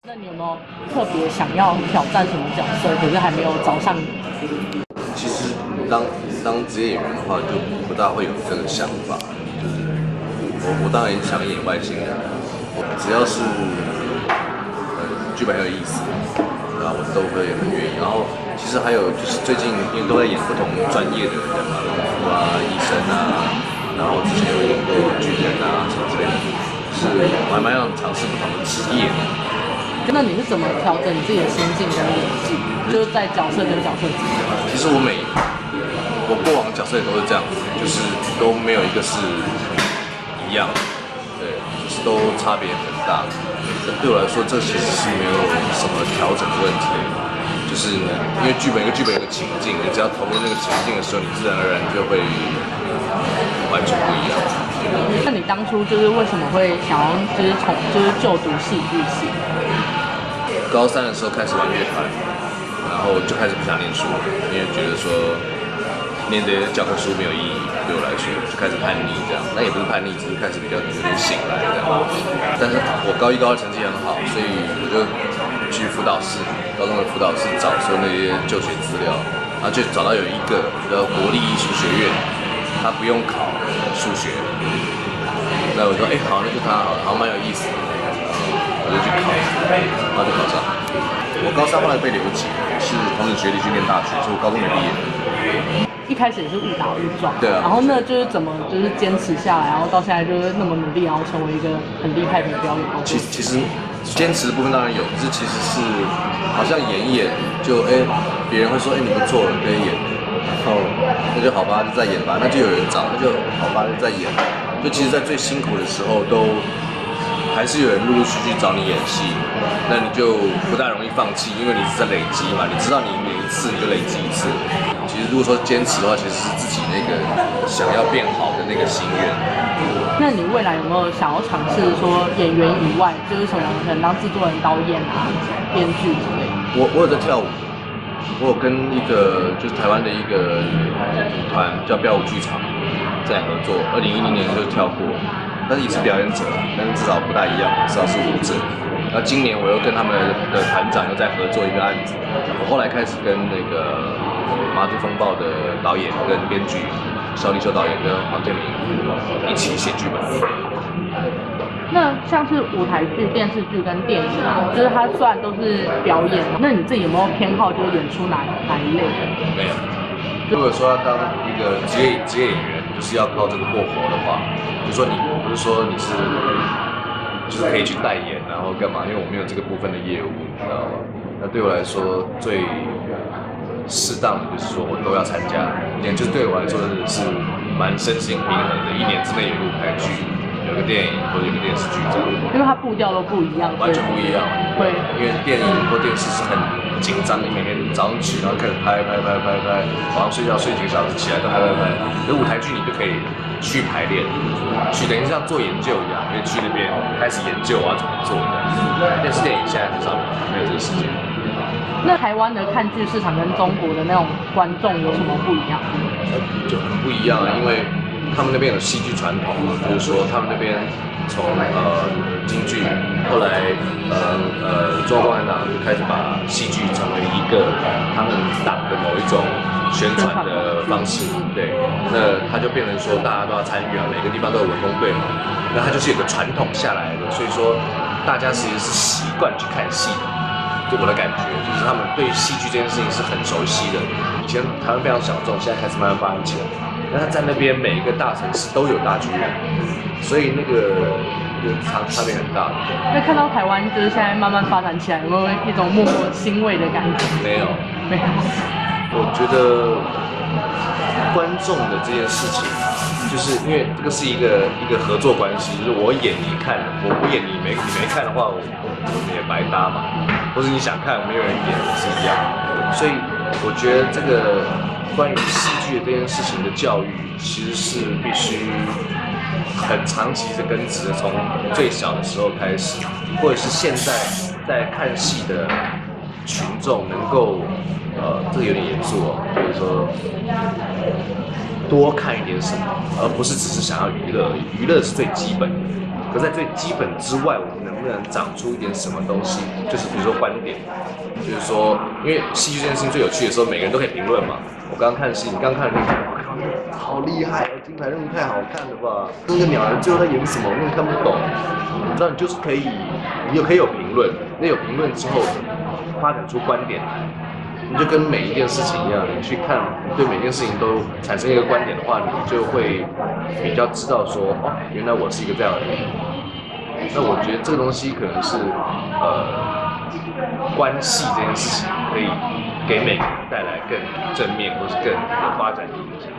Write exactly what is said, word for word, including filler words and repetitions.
那你有没有特别想要挑战什么角色，可是还没有找上你？ 其实当当职业演员的话，就不大会有这个想法。就是我我当然想演外星人，只要是呃剧本很有意思，然后我都会很愿意。然后其实还有就是最近因为都在演不同专业的人嘛，农夫啊、医生啊，然后之前有演过军人啊什么之类的，是我还蛮想尝试不同的职业的。 那你是怎么调整你自己的心境跟演技？就是在角色跟角色之间。 其实我每我过往的角色也都是这样子，就是都没有一个是一样，对，就是都差别很大。对我来说，这其实是没有什么调整的问题。就是因为剧本一个剧本有个情境，你只要投入那个情境的时候，你自然而然就会完全不一样。 那你当初就是为什么会想要就是从就是就读戏剧系？ 高三的时候开始玩乐团，然后就开始不想念书，因为觉得说念这些教科书没有意义，对我来说就开始叛逆这样。那也不是叛逆，只是开始比较有点醒来这样。但是我高一高二成绩很好，所以我就去辅导室，高中的辅导室找说那些就学资料，然后就找到有一个叫国立艺术学院，他不用考数学。那我说，哎、欸，好，那就他好了，好像蛮有意思的。我就去考，然后就考上。我高三后来被留级，是同时学历去念大学，所以我高中没毕业。 一开始也是误打误撞， 对啊。 然后呢，就是怎么就是坚持下来，然后到现在就是那么努力，然后成为一个很厉害的表演工作者。 其其实坚持的部分当然有，可是其实是好像演一演就哎，别、欸、人会说哎、欸、你不错，你可以演，然后那就好吧，就再演吧，那就有人找，那就好吧，就再演。就其实，在最辛苦的时候都。还是有人陆陆续续找你演戏，那你就不大容易放弃，因为你是在累积嘛。你知道你每一次你就累积一次。其实如果说坚持的话，其实是自己那个想要变好的那个心愿。 那你未来有没有想要尝试说演员以外，就是什么可能当制作人、导演啊、编剧之类的？ 我我有在跳舞，我有跟一个就是台湾的一个舞团叫标舞剧场在合作，二零一零年就跳过。但是也是表演者，但是至少不大一样，至少是舞者。然后今年我又跟他们的团长又在合作一个案子。我后来开始跟那个《麻子风暴》的导演跟编剧邵立修导演跟黄建明一起写剧本。 那像是舞台剧、电视剧跟电影啊，就是它虽然都是表演，那你自己有没有偏好，就是演出哪哪一类的？ 没有。如果说要当一个职业职业演员，就是要靠这个过活的话，比如说你不是说你是就是可以去代言，然后干嘛？因为我没有这个部分的业务，你知道吗？那对我来说最适当的就是说我都要参加，也就是对我来说是蛮身心平衡的。一年之内有一个舞台剧，有个电影或者有个电视剧这样， 因为它步调都不一样， 完全不一样。 对， 因为电影或电视是很紧张，你每天早上起，然后开始拍拍拍拍拍，晚上睡觉睡几个小时，起来都拍拍拍。而舞台剧你就可以去排练，去等于像做研究一样，因为去那边开始研究我要怎么做的。电视电影现在很少没有这个时间。 那台湾的看剧市场跟中国的那种观众有什么不一样？ 就很不一样啊，因为他们那边有戏剧传统，就是说他们那边从呃京剧，后来呃呃中国共产党就开始把戏剧成为一个他们党的某一种宣传的方式，对，那它就变成说大家都要参与啊，每个地方都有文工队嘛，那它就是有个传统下来的，所以说大家其实是习惯去看戏的。对我的感觉就是他们对戏剧这件事情是很熟悉的，以前台湾非常小众，现在开始慢慢发展起来。那他在那边每一个大城市都有大剧院，所以那个就差差别很大。 那看到台湾就是现在慢慢发展起来，有没有一种默默欣慰的感觉？ 没有， 没有。 我觉得观众的这件事情，就是因为这个是一个一个合作关系，就是我演你看，我不演你没你没看的话，我我们也白搭嘛。或者你想看没有人演也是一样，所以我觉得这个关于戏剧的这件事情的教育，其实是必须很长期的根植的，从最小的时候开始，或者是现在在看戏的群众能够，呃，这个有点严肃哦，就是说多看一点什么，而不是只是想要娱乐，娱乐是最基本的。可可在最基本之外，我们能不能长出一点什么东西？就是比如说观点，就是说，因为戏剧这件事情最有趣的时候，每个人都可以评论嘛。我刚刚看戏，你刚刚看那个，我靠，那个好厉害，金牌任务太好看了吧？那个鸟人最后在演什么，我根本看不懂。你知道，你就是可以，你有可以有评论，那有评论之后，发展出观点来。你就跟每一件事情一样，你去看，你对每件事情都产生一个观点的话，你就会比较知道说，哦，原来我是一个这样的人。那我觉得这个东西可能是，呃，关系这件事情可以给每个人带来更正面或是更有发展的影响。